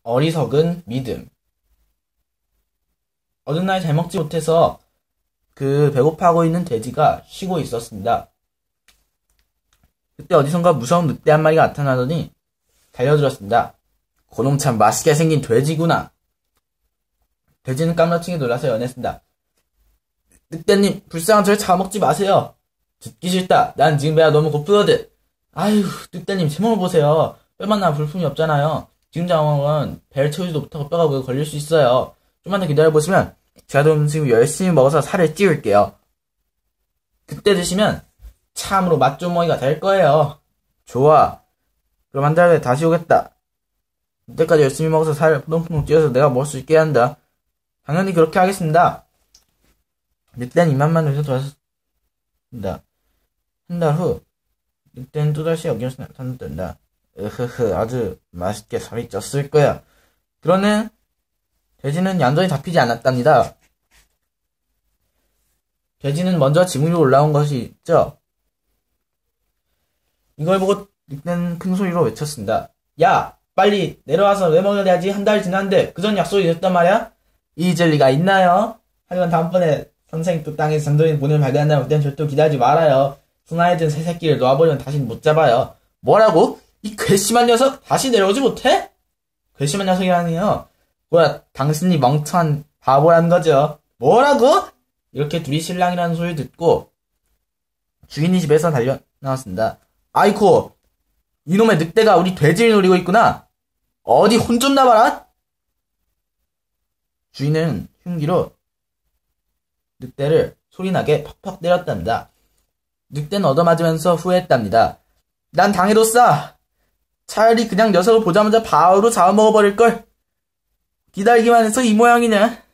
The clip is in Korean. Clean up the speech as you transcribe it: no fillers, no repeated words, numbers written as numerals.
어리석은 믿음. 어느 날 잘 먹지 못해서 그 배고파하고 있는 돼지가 쉬고 있었습니다. 그때 어디선가 무서운 늑대 한 마리가 나타나더니 달려들었습니다. 고놈 참 맛있게 생긴 돼지구나. 돼지는 깜짝이게 놀라서 연했습니다. 늑대님, 불쌍한 저를 잡아먹지 마세요. 듣기 싫다. 난 지금 배가 너무 고프거든. 아휴, 늑대님, 제 몸을 보세요. 뼈만 나 불품이 없잖아요. 지금 상황은 배를 채우지도 못하고 뼈가 목에 걸릴 수 있어요. 좀만 더 기다려보시면 제가 음식을 열심히 먹어서 살을 찌울게요. 그때 드시면 참으로 맛조먹이가 될 거예요. 좋아. 그럼 한 달 후에 다시 오겠다. 그때까지 열심히 먹어서 살을 푸동푸동 찌워서 내가 먹을 수 있게 한다. 당연히 그렇게 하겠습니다. 늑대는 이만만 해서 도와줬습니다. 한 달 후, 늑대는 또다시 어김없이 나타났단다. 으흐흐, 아주 맛있게 살이 쪘을 거야. 그러는 돼지는 얌전히 잡히지 않았답니다. 돼지는 먼저 지붕 위로 올라온 것이 있죠. 이걸 보고 늑대는 큰 소리로 외쳤습니다. 야! 빨리 내려와서 내 먹여야지. 한 달이 지났는데 그전 약속이 됐단 말이야? 잊을 리가 있나요? 하지만 다음번에 선생님 또 땅에서 잠들인 본인을 발견한다면 그땐 절대 기다리지 말아요. 순하해진 새 새끼를 놓아버리면 다시는 못 잡아요. 뭐라고? 이 괘씸한 녀석 다시 내려오지 못해? 괘씸한 녀석이라니요. 뭐야, 당신이 멍청한 바보란 거죠. 뭐라고? 이렇게 둘이 신랑이라는 소리를 듣고 주인이 집에서 달려 나왔습니다. 아이코, 이놈의 늑대가 우리 돼지를 노리고 있구나. 어디 혼 좀 나봐라. 주인은 흉기로 늑대를 소리나게 퍽퍽 때렸답니다. 늑대는 얻어맞으면서 후회했답니다. 난 당해뒀어. 차라리 그냥 녀석을 보자마자 바로 잡아먹어버릴걸. 기다리기만 해서 이 모양이냐.